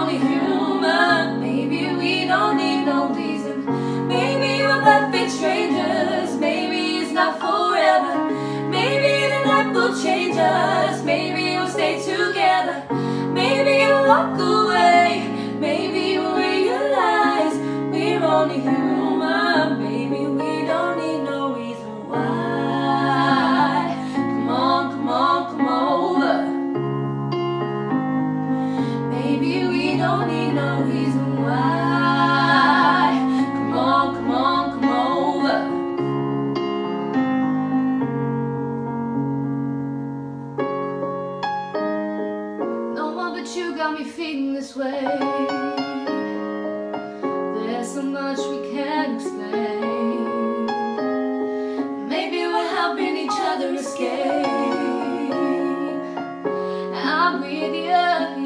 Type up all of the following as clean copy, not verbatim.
only human. Maybe we don't need no reason. Maybe we're perfect strangers. Maybe it's not forever. Maybe the night will change us. Maybe we'll stay together. Maybe we'll walk away. Maybe we'll realize we're only human. Maybe we don't need no reason why. Come on, come on, come over. Maybe we don't need no reason why. Come on, come on, come over. No one but you got me feeling this way. There's so much we can't explain. Maybe we're helping each other escape. I'm with you, yeah.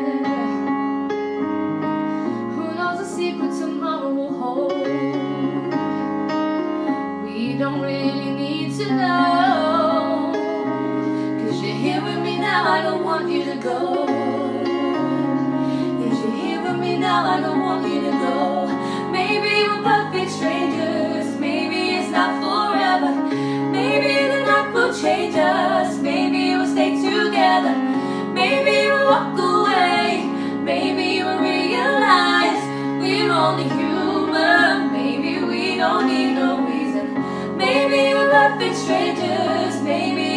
Who knows the secret tomorrow will hold? We don't really need to know. 'Cause you're here with me now, I don't want you to go. Yes, you're here with me now, I don't want you to go. Maybe we're perfect strangers. Maybe it's not forever. Maybe the night will change us. Maybe we'll stay together. Maybe we'll walk away. Maybe we'll realize we're only human. Maybe we don't need no reason. Maybe we're perfect strangers. Maybe